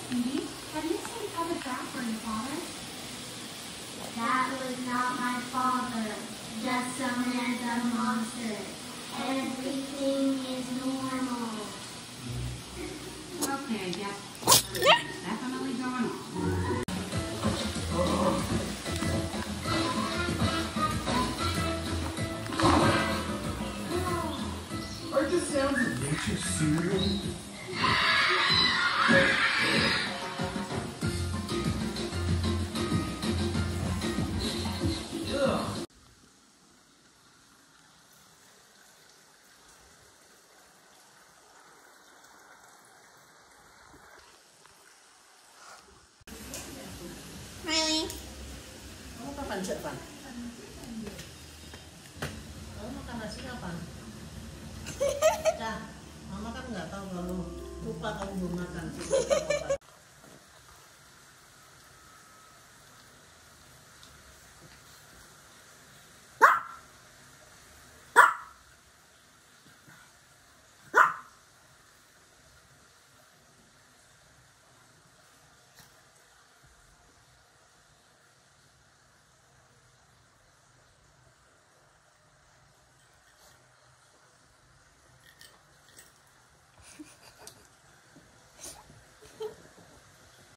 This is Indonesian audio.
Sweetie, have you seen public ground for your father? That was not my father, just some random monster. Everything is normal. Okay, yes. Something's definitely going on. Are the sounds of nature soothing? Smiley. Kamu kapan cek, Pan? Kamu makan nasi kapan? Cah, mama kan nggak tahu kalau lupa kamu belum makan.